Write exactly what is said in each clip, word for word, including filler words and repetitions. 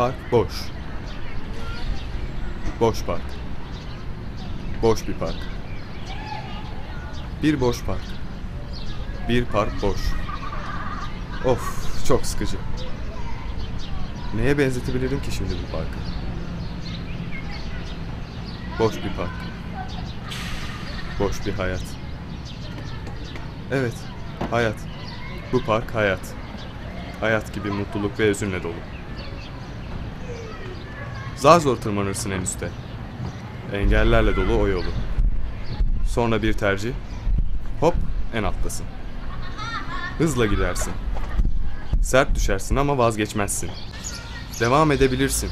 Park boş. Boş park. Boş bir park. Bir boş park. Bir park boş. Of, çok sıkıcı. Neye benzetebilirim ki şimdi bu parkı? Boş bir park. Boş bir hayat. Evet, hayat. Bu park hayat. Hayat gibi mutluluk ve hüzünle dolu. Zar zor tırmanırsın en üste. Engellerle dolu o yolu. Sonra bir tercih. Hop, en alttasın. Hızla gidersin. Sert düşersin ama vazgeçmezsin. Devam edebilirsin.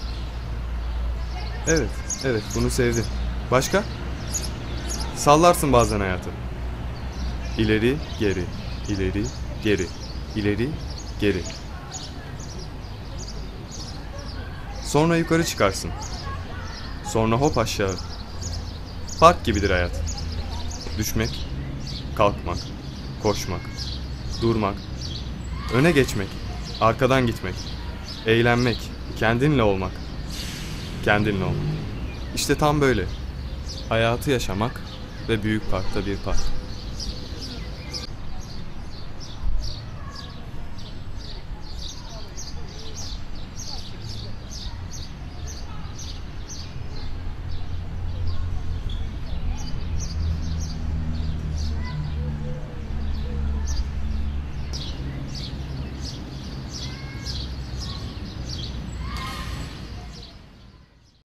Evet, evet bunu sevdim. Başka? Sallarsın bazen hayatı. İleri, geri, ileri, geri, ileri, geri. Sonra yukarı çıkarsın. Sonra hop aşağı. Park gibidir hayat. Düşmek, kalkmak, koşmak, durmak, öne geçmek, arkadan gitmek, eğlenmek, kendinle olmak. Kendinle ol. İşte tam böyle. Hayatı yaşamak ve büyük parkta bir park.